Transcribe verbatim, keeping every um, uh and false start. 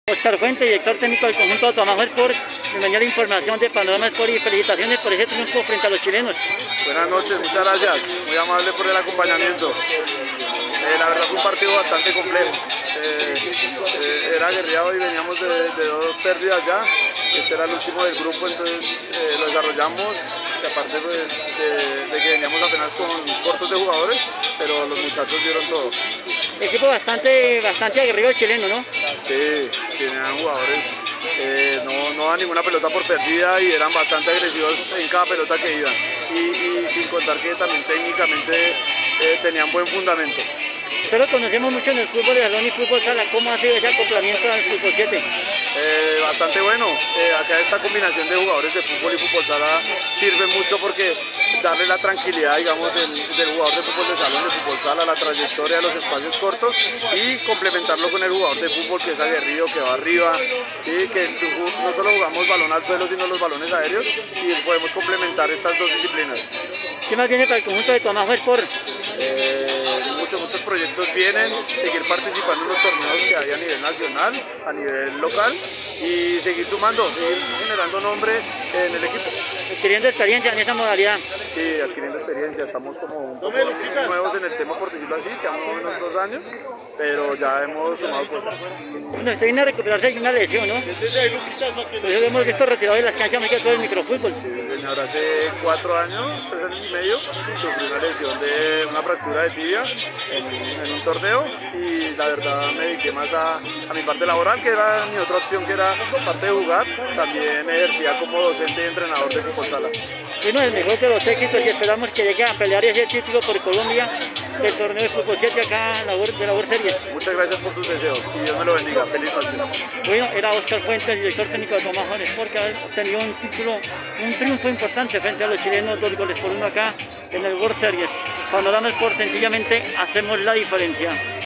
Oscar Fuente, director técnico del conjunto de Tomajó Sport, bienvenido a la información de Panorama Sport y felicitaciones por ese triunfo frente a los chilenos. Buenas noches, muchas gracias, muy amable por el acompañamiento. Eh, la verdad fue un partido bastante complejo, eh, eh, era guerreado y veníamos de, de dos pérdidas ya. Este era el último del grupo, entonces eh, lo desarrollamos y aparte pues, de, de que veníamos apenas con cortos de jugadores, pero los muchachos dieron todo. Equipo bastante, bastante aguerrido chileno, ¿no? Sí, tenían jugadores, eh, no, no daban ninguna pelota por perdida y eran bastante agresivos en cada pelota que iban. Y, y sin contar que también técnicamente eh, tenían buen fundamento. Nosotros conocemos mucho en el fútbol de salón y fútbol sala. ¿Cómo ha sido ese acoplamiento al fútbol siete? Eh, bastante bueno. Eh, acá esta combinación de jugadores de fútbol y fútbol sala sirve mucho porque darle la tranquilidad, digamos, el, del jugador de fútbol de salón, de fútbol sala, la trayectoria de los espacios cortos y complementarlo con el jugador de fútbol que es aguerrido, que va arriba, ¿sí? Que no solo jugamos balón al suelo, sino los balones aéreos y podemos complementar estas dos disciplinas. ¿Qué más viene para el conjunto de Tomajó Sport? Eh, muchos, muchos proyectos vienen, seguir participando en los torneos que hay a nivel nacional, a nivel local y seguir sumando, seguir generando nombre en el equipo. Adquiriendo experiencia en esa modalidad. Sí, adquiriendo experiencia, estamos como un poco nuevos en el tema, por decirlo así, quedamos unos dos años, pero ya hemos sumado cosas. Bueno, usted viene a recuperarse de una lesión, ¿no? Sí. Por eso hemos visto retirado de las canchas, me queda todo el microfútbol. Sí, señor, hace cuatro años, tres años y medio, sufrí una lesión de una fractura de tibia en, en un torneo y la verdad me dediqué más a, a mi parte laboral, que era mi otra opción, que era parte de jugar. También ejercía como docente y entrenador de fútbol sala. Bueno, el mejor de los éxitos y esperamos que llegue a pelear ese título por Colombia del torneo de fútbol siete acá en la de la World Series. Muchas gracias por sus deseos y Dios me lo bendiga. Feliz noche. Bueno, era Oscar Fuentes, director técnico de Tomajó Sport, que ha obtenido un título, un triunfo importante frente a los chilenos, dos goles por uno acá en el World Series. Panorama Sport, sencillamente hacemos la diferencia.